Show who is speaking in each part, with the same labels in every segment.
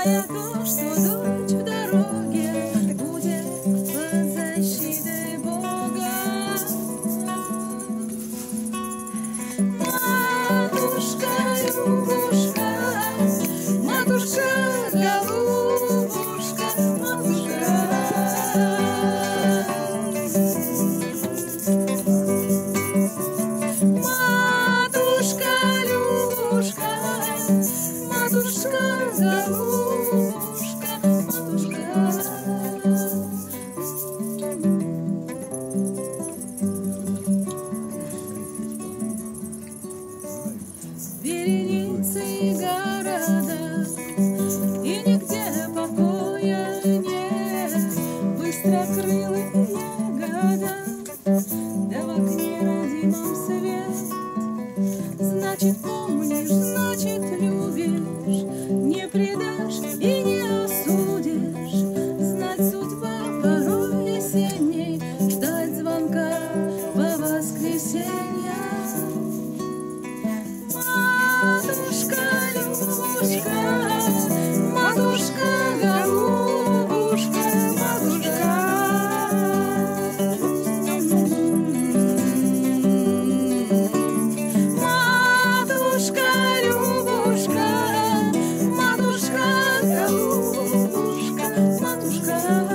Speaker 1: зная то, что дочь в дороге будет под защитой Бога. Матушка, Любушка, матушка, голубушка, матушка. Матушка, Любушка, матушка, голубушка, матушка. Вереницы города, и нигде покоя нет. Быстрокрылые года, да в окне родимом свет. Значит, помнишь, значит, любишь, не предашь и не осудишь. Знать судьба порой весенней, ждать звонка по воскресеньям. Матушка, Любушка, матушка, голубушка, матушка. Матушка, Любушка, матушка, голубушка, матушка.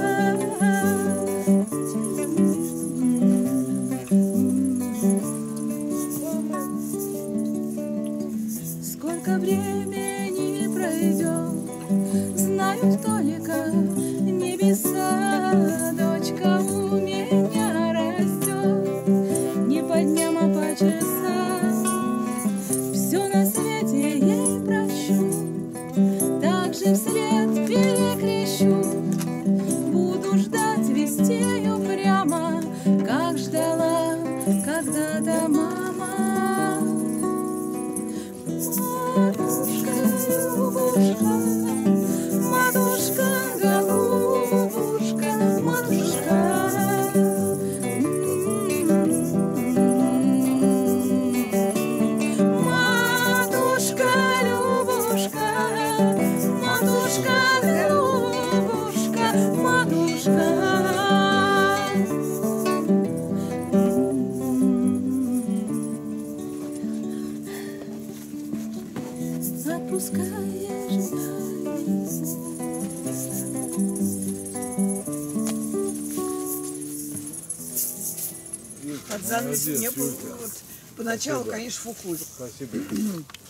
Speaker 1: Сколько времени пройдет, знают только небеса. Дочка у меня растет не по дням, а по часам. Все на свете ей прощу, так же вслед перекрещу. Буду ждать, вести ее прямо, как ждала когда-то мама. Матушка, Любушка, матушка, голубушка, матушка. Матушка, Любушка, матушка, голубушка, матушка. Отпускаешь
Speaker 2: Под занавес мне было вот, поначалу, конечно, фуфурь.
Speaker 3: Спасибо.